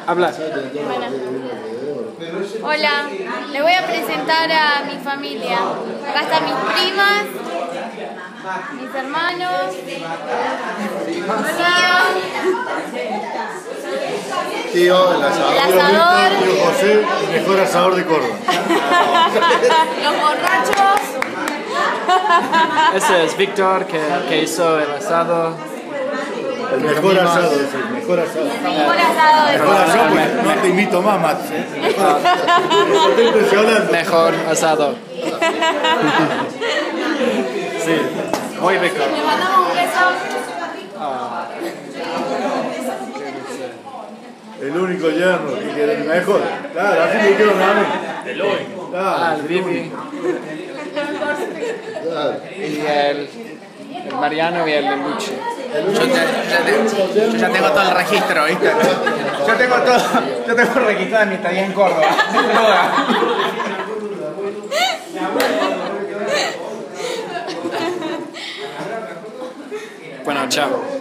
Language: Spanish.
Habla. Bueno. Hola, le voy a presentar a mi familia. Acá están mis primas, mis hermanos, Tío, el asador. Tío José, el mejor asador de Córdoba. Los borrachos. Ese es Víctor que hizo el asado. El mejor asado, es el mejor asado. Mejor asado de Mejor asado, Córdoba. pues no te invito más, Max. Estoy impresionante. Mejor asado. Sí, muy rico. Le mandamos un beso. El único yerno que quiere el mejor. Claro, así me dijeron a mí. El único. Ah, el Vivi. Y el Mariano y el Lembuche. Yo ya tengo todo el registro, ¿viste? Yo tengo registrado mi estadía en Córdoba. Toda. Bueno, chao.